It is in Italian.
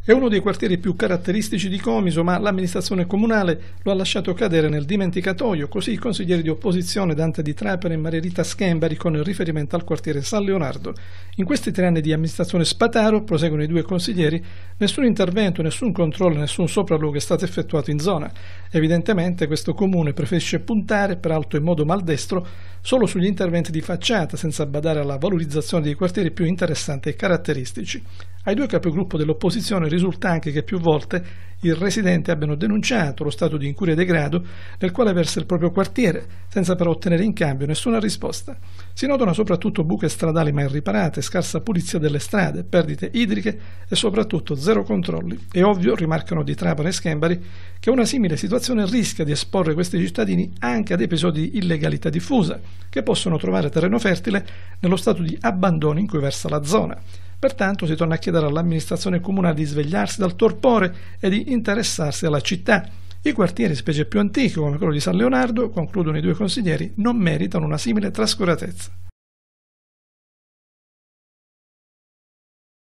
È uno dei quartieri più caratteristici di Comiso, ma l'amministrazione comunale lo ha lasciato cadere nel dimenticatoio, così i consiglieri di opposizione Dante Di Trapani e Maria Rita Schembari con riferimento al quartiere San Leonardo. In questi 3 anni di amministrazione Spataro, proseguono i 2 consiglieri, nessun intervento, nessun controllo, nessun sopralluogo è stato effettuato in zona. Evidentemente questo comune preferisce puntare, peraltro in modo maldestro, solo sugli interventi di facciata, senza badare alla valorizzazione dei quartieri più interessanti e caratteristici. Ai 2 capigruppo dell'opposizione risulta anche che più volte i residenti abbiano denunciato lo stato di incuria e degrado nel quale versa il proprio quartiere, senza però ottenere in cambio nessuna risposta. Si notano soprattutto buche stradali mai riparate, scarsa pulizia delle strade, perdite idriche e soprattutto 0 controlli. È ovvio, rimarcano Di Trapani e Schembari, che una simile situazione rischia di esporre questi cittadini anche ad episodi di illegalità diffusa, che possono trovare terreno fertile nello stato di abbandono in cui versa la zona. Pertanto si torna a chiedere all'amministrazione comunale di svegliarsi dal torpore e di interessarsi alla città. I quartieri, specie più antichi come quello di San Leonardo, concludono i 2 consiglieri, non meritano una simile trascuratezza.